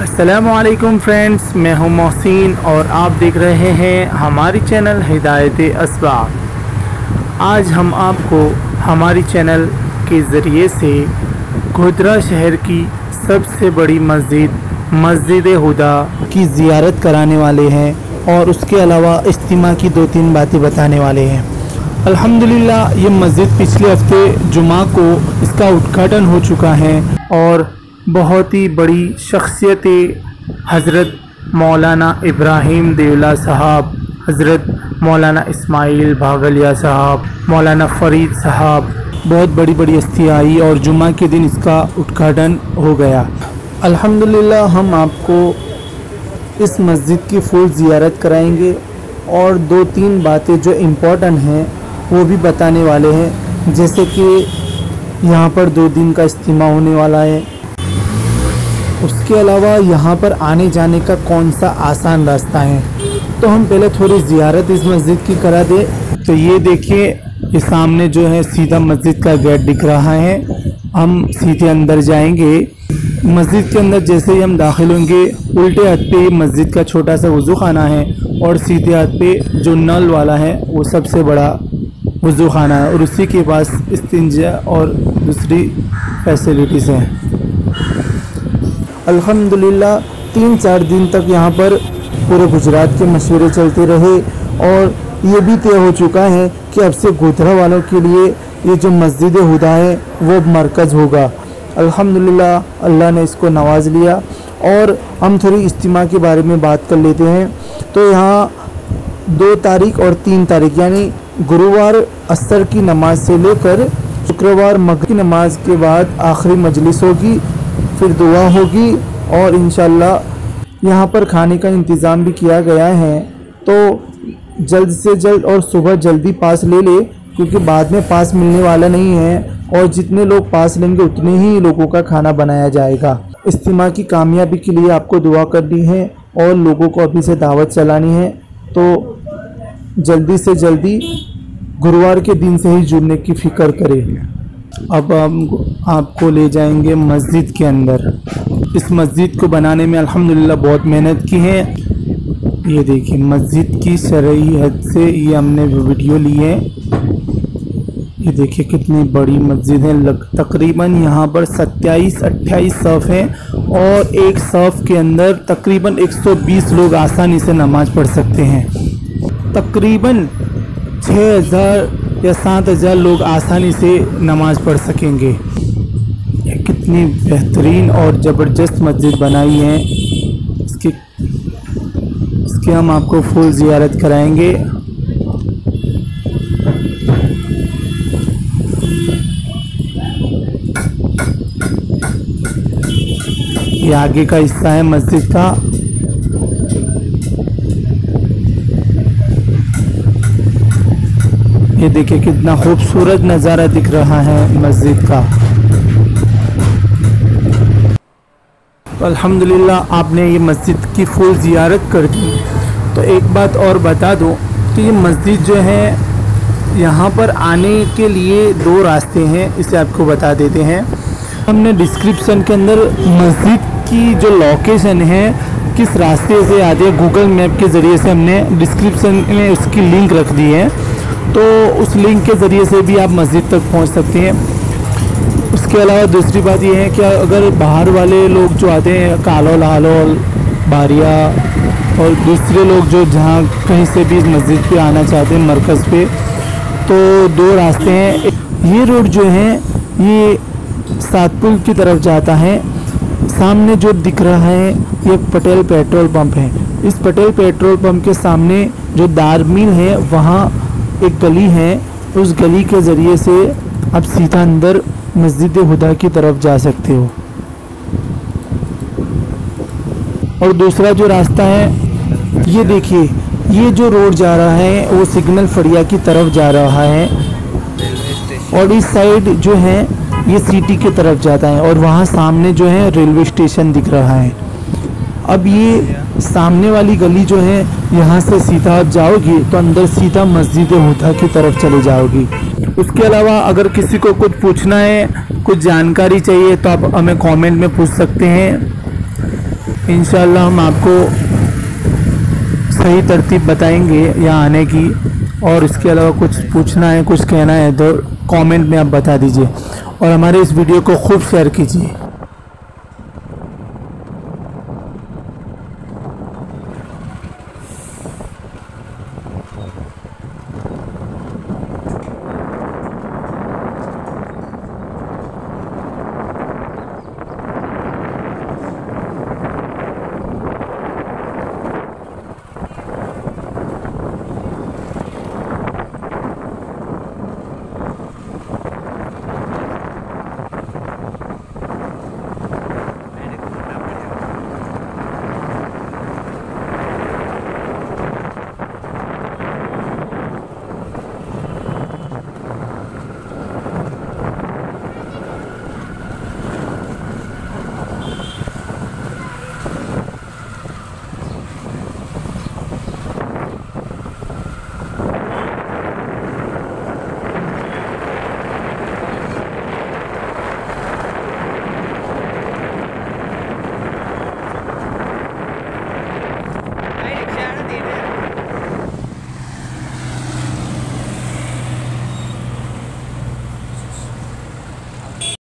अस्सलामुअलैकुम फ्रेंड्स, मैं हूं मोहसिन और आप देख रहे हैं हमारी चैनल हिदायत असबाब। आज हम आपको हमारी चैनल के ज़रिए से गोधरा शहर की सबसे बड़ी मस्जिद हुदा की ज़ियारत कराने वाले हैं और उसके अलावा इज्तिमा की 2-3 बातें बताने वाले हैं। अल्हम्दुलिल्लाह ये मस्जिद पिछले हफ्ते जुमा को इसका उद्घाटन हो चुका है और बहुत ही बड़ी शख्सियत हज़रत मौलाना इब्राहिम देवला साहब, हज़रत मौलाना इस्माइल भागलिया साहब, मौलाना फ़रीद साहब, बहुत बड़ी बड़ी हस्ती आई और जुमा के दिन इसका उद्घाटन हो गया। अल्हम्दुलिल्लाह हम आपको इस मस्जिद की फुल ज़ियारत कराएंगे और 2-3 बातें जो इम्पोर्टेंट हैं वो भी बताने वाले हैं, जैसे कि यहाँ पर 2 दिन का इज्तिमा होने वाला है। उसके अलावा यहाँ पर आने जाने का कौन सा आसान रास्ता है। तो हम पहले थोड़ी ज़ियारत इस मस्जिद की करा दें। तो ये देखिए, ये सामने जो है सीधा मस्जिद का गेट दिख रहा है। हम सीधे अंदर जाएंगे। मस्जिद के अंदर जैसे ही हम दाखिल होंगे, उल्टे हाथ पे मस्जिद का छोटा सा वज़ू खाना है और सीधे हाथ पे जो नल वाला है वो सबसे बड़ा वज़ू खाना है और उसी के पास इस्तिंजा और दूसरी फैसिलिटीज़ हैं। अल्हम्दुलिल्लाह 3-4 दिन तक यहाँ पर पूरे गुजरात के मशवरे चलते रहे और ये भी तय हो चुका है कि अब से गोधरा वालों के लिए ये जो मस्जिद हुदा है वो मरकज़ होगा। अल्हम्दुलिल्लाह अल्लाह ने इसको नवाज लिया। और हम थोड़ी इज्तिमा के बारे में बात कर लेते हैं। तो यहाँ 2 तारीख और 3 तारीख यानी गुरुवार असर की नमाज से लेकर शुक्रवार मगरिब की नमाज के बाद आखिरी मजलिस होगी, फिर दुआ होगी और इंशाल्लाह यहाँ पर खाने का इंतज़ाम भी किया गया है। तो जल्द से जल्द और सुबह जल्दी पास ले ले, क्योंकि बाद में पास मिलने वाला नहीं है और जितने लोग पास लेंगे उतने ही लोगों का खाना बनाया जाएगा। इज्तिमा की कामयाबी के लिए आपको दुआ करनी है और लोगों को अभी से दावत चलानी है। तो जल्दी से जल्दी गुरुवार के दिन से ही जुड़ने की फ़िक्र करें। अब हम आपको ले जाएंगे मस्जिद के अंदर। इस मस्जिद को बनाने में अल्हम्दुलिल्लाह बहुत मेहनत की है। ये देखिए, मस्जिद की शरई हद से ये हमने वीडियो ली है। ये देखिए कितनी बड़ी मस्जिद है। तकरीबन यहाँ पर 27-28 सफ़ हैं और एक सफ़ के अंदर तकरीबन 120 लोग आसानी से नमाज़ पढ़ सकते हैं। तकरीबन 6000 या 7000 लोग आसानी से नमाज़ पढ़ सकेंगे। कितनी बेहतरीन और ज़बरदस्त मस्जिद बनाई है। इसके हम आपको फुल ज़ियारत कराएंगे। ये आगे का हिस्सा है मस्जिद का। ये देखिए कितना खूबसूरत नज़ारा दिख रहा है मस्जिद का। तो अल्हम्दुलिल्लाह आपने ये मस्जिद की फुल ज़ियारत कर दी। तो एक बात और बता दूं कि ये मस्जिद जो है, यहाँ पर आने के लिए 2 रास्ते हैं, इसे आपको बता देते हैं। हमने डिस्क्रिप्शन के अंदर मस्जिद की जो लोकेशन है, किस रास्ते से आती है, गूगल मैप के ज़रिए से हमने डिस्क्रिप्शन में उसकी लिंक रख दी है। तो उस लिंक के ज़रिए से भी आप मस्जिद तक पहुंच सकते हैं। उसके अलावा दूसरी बात यह है कि अगर बाहर वाले लोग जो आते हैं, कालोल, हालोल, बारिया और दूसरे लोग जो जहां कहीं से भी इस मस्जिद पे आना चाहते हैं मरकज़ पे, तो 2 रास्ते हैं। ये रोड जो है ये सातपुल की तरफ जाता है। सामने जो दिख रहा है ये पटेल पेट्रोल पंप है। इस पटेल पेट्रोल पंप के सामने जो दारमील है वहाँ एक गली है। उस गली के ज़रिए से आप सीधा अंदर मस्जिद हुदा की तरफ जा सकते हो। और दूसरा जो रास्ता है, ये देखिए, ये जो रोड जा रहा है वो सिग्नल फड़िया की तरफ जा रहा है और इस साइड जो है ये सिटी की तरफ जाता है और वहाँ सामने जो है रेलवे स्टेशन दिख रहा है। अब ये सामने वाली गली जो है, यहाँ से सीधा आप जाओगी तो अंदर सीधा मस्जिद हुदा की तरफ चले जाओगी। उसके अलावा अगर किसी को कुछ पूछना है, कुछ जानकारी चाहिए तो आप हमें कमेंट में पूछ सकते हैं। इंशाल्लाह हम आपको सही तरतीब बताएंगे यहाँ आने की। और इसके अलावा कुछ पूछना है, कुछ कहना है तो कमेंट में आप बता दीजिए और हमारे इस वीडियो को खूब शेयर कीजिए।